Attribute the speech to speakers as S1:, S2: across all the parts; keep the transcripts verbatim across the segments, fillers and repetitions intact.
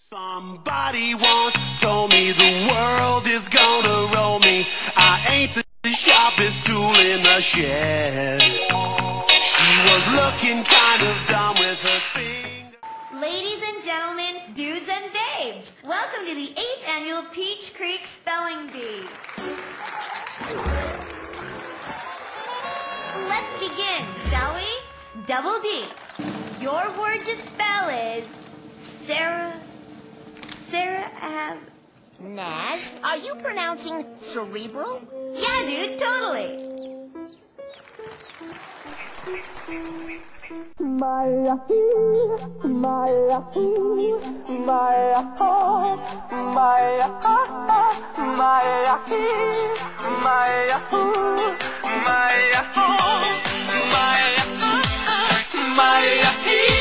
S1: Somebody once told me the world is gonna roll me. I ain't the sharpest tool in the shed. She was looking kind of dumb with her finger.
S2: Ladies and gentlemen, dudes and babes, welcome to the eighth annual Peach Creek Spelling Bee. Let's begin, shall we? Double D. Your word to spell is Sarah. Sarah, um...
S3: Naz, are you pronouncing cerebral?
S2: Yeah, dude, totally.
S4: Maya, Maya, Maya, Maya, Maya, Maya, Maya, Maya,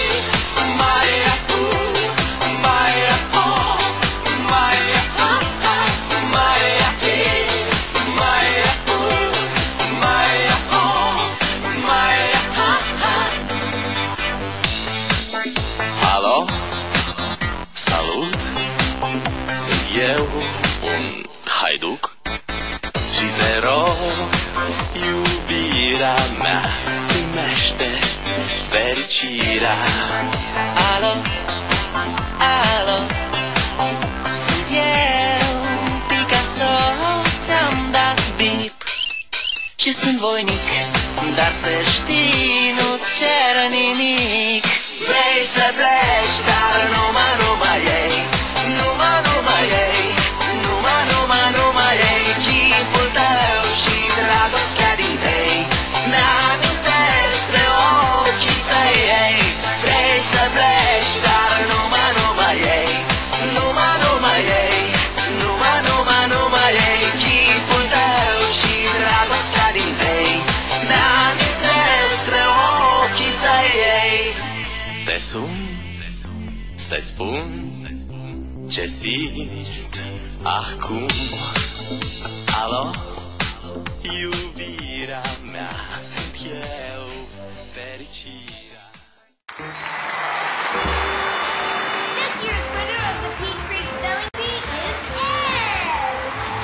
S5: Alo, salut, sunt eu, un haiduc și te rog, iubirea mea, primește fericirea. Alo, alo, sunt eu, Picasso, ți-am dat bip și sunt voinic, dar să știi, nu-ți cer nimic. Vrei să pleci, dar numai, numai ei, numai, numai ei, numai, numai, numai ei, chipul tău și dragostea din tei, mi-amintesc de ochii tăi ei. Vrei să pleci, dar numai, numai ei, numai, numai ei, numai, numai, numai ei, chipul tău și dragostea din tei, mi-amintesc de ochii tăi ei. Te sun să-ți spun ce simt acum. Alo, iubirea mea, sunt eu, fericirea.
S2: This year's winner of the Peach Creek Spelling Bee is Ed!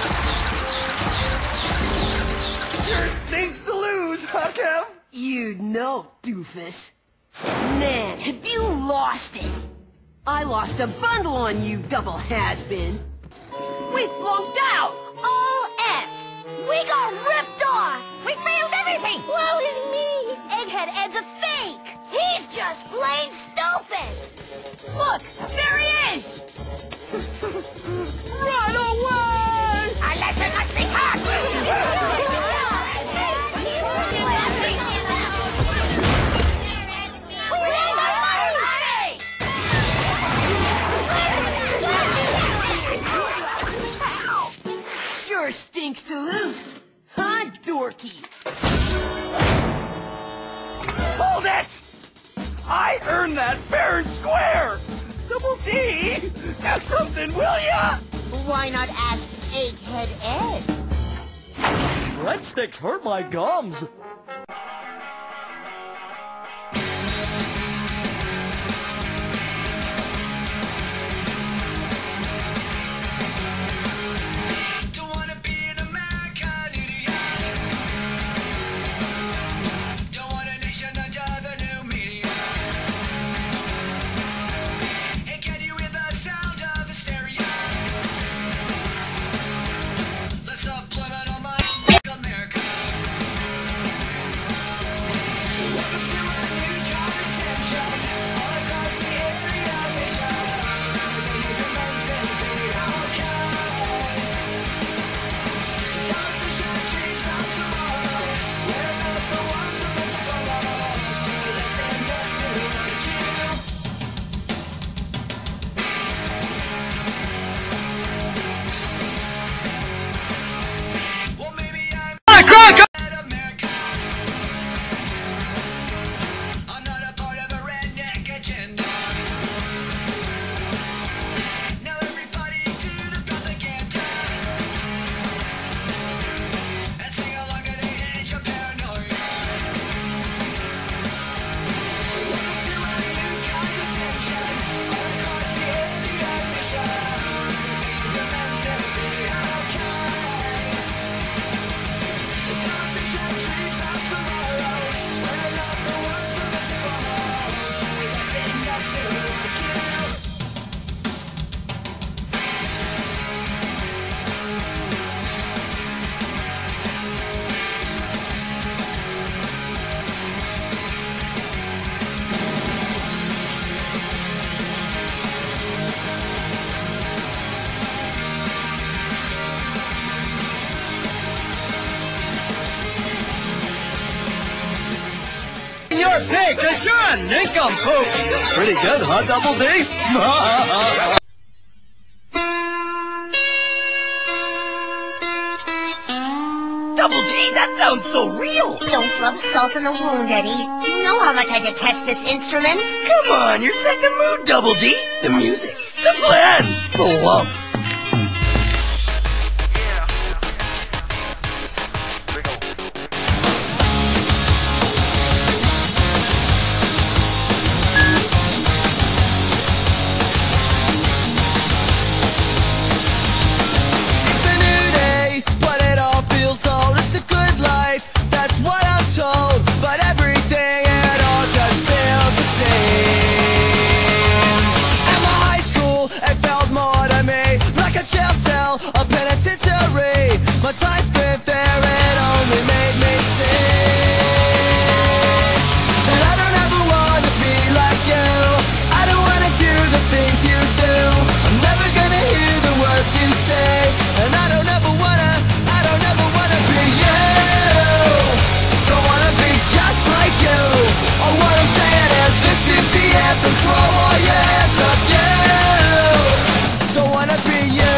S6: Sure stinks to lose, huh, Kev?
S7: You know, doofus. Man, have you lost it? I lost a bundle on you, double has-been. We flunked out!
S2: All F's!
S3: We got ripped off! We failed everything! Woe is me!
S2: Egghead Ed's a fake!
S3: He's just plain stupid!
S7: Look, there he is!
S6: Run away!
S3: Our lesson must be taught!
S7: Sure stinks to lose, huh, dorky?
S6: Hold it! I earned that fair and square! Double D, do something, will ya?
S3: Why not ask Egghead Ed?
S6: Breadsticks hurt my gums. Your pick, a sure nincompoop. Pretty good, huh, Double D? Double D, that sounds so real.
S3: Don't rub salt in the wound, Eddie. You know how much I detest this instrument.
S6: Come on, you're setting the mood, Double D. The music, the plan, the love.
S1: My time spent there, it only made me sick. And I don't ever wanna be like you. I don't wanna do the things you do. I'm never gonna hear the words you say. And I don't ever wanna, I don't ever wanna be you. Don't wanna be just like you. Oh, what I'm saying is this is the anthem. Throw all your hands up, you. Don't wanna be you.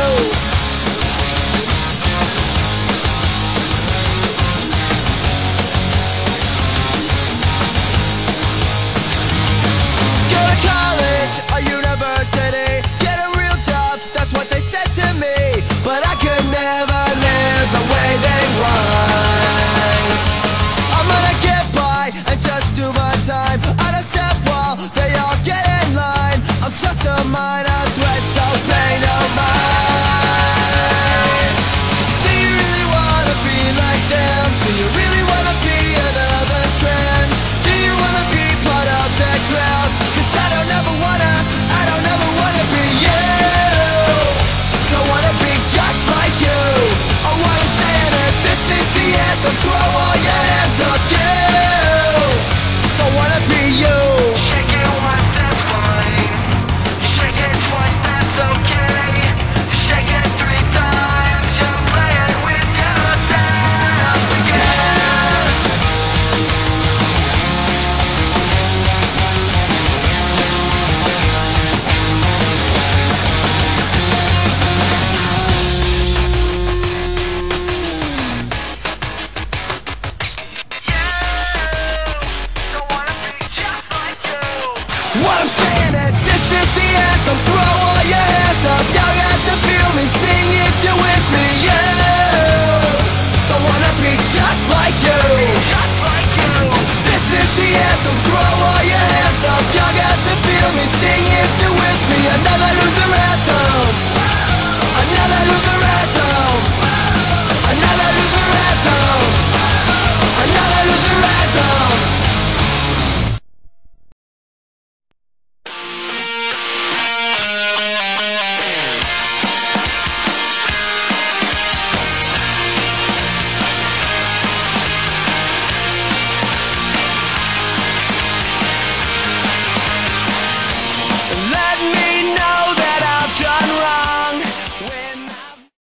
S1: A university, get a real job, that's what they said to me. But I could never live the way they want. I'm gonna get by and just do my time. I don't step while they all get in line. I'm just a minor threat, so pay no mind. Do you really wanna be like them? Do you really wanna be another trend? Do you wanna be part of that crowd? Cause I don't ever wanna, I don't ever wanna be you. Don't wanna be just like you. Oh, what I'm saying is this is the anthem. Throw all your hands up, you. Don't wanna be you.
S4: Shake it once, that's fine. Shake it twice, that's okay. Shake it three times, you're playing with yourself again.
S1: What I'm saying is this is the anthem. Throw all your hands up. Y'all got to feel me. Sing if you're with me. Yeah. Don't wanna be just like you. This is the anthem. Throw all your hands up. Y'all got to feel me. Sing if you're with me. Another loser anthem. Another loser anthem. Another loser anthem. Another loser anthem. Let me